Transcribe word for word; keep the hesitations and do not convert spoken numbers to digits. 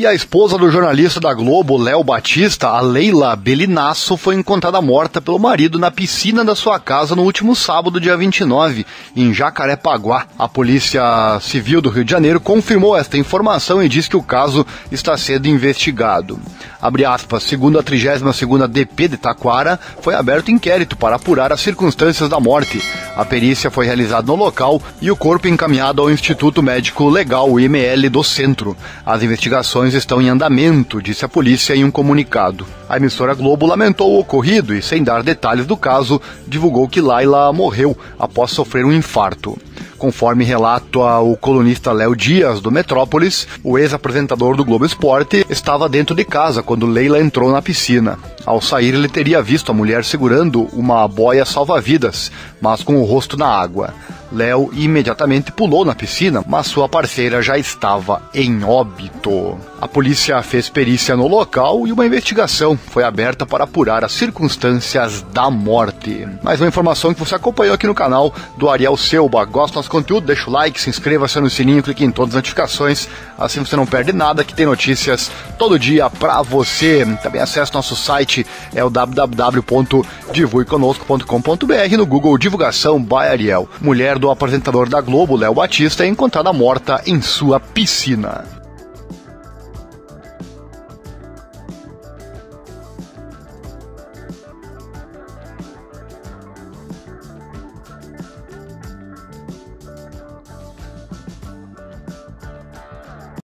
a esposa do jornalista da Globo, Léo Batista, a Leila Belinasso, foi encontrada morta pelo marido na piscina da sua casa no último sábado, dia vinte e nove, em Jacarepaguá. A Polícia Civil do Rio de Janeiro confirmou esta informação e diz que o caso está sendo investigado. Abre aspas, segundo a trigésima segunda D P de Taquara, foi aberto inquérito para apurar as circunstâncias da morte. A perícia foi realizada no local e o corpo encaminhado ao Instituto Médico Legal, o I M L, do centro. As investigações estão em andamento, disse a polícia em um comunicado. A emissora Globo lamentou o ocorrido e, sem dar detalhes do caso, divulgou que Laila morreu após sofrer um infarto. Conforme relata o colunista Léo Dias, do Metrópolis, o ex-apresentador do Globo Esporte estava dentro de casa quando Leila entrou na piscina. Ao sair, ele teria visto a mulher segurando uma boia salva-vidas, mas com o rosto na água. Léo imediatamente pulou na piscina, mas sua parceira já estava em óbito. A polícia fez perícia no local e uma investigação foi aberta para apurar as circunstâncias da morte. Mais uma informação que você acompanhou aqui no canal do Ariel Selba. Gosta do nosso conteúdo? Deixa o like, se inscreva, acione o sininho, clique em todas as notificações, assim você não perde nada, que tem notícias todo dia pra você. Também acesse nosso site, é o w w w ponto divulgue conosco ponto com ponto b r, no Google Divulgação by Ariel. Mulher do apresentador da Globo, Léo Batista, é encontrada morta em sua piscina.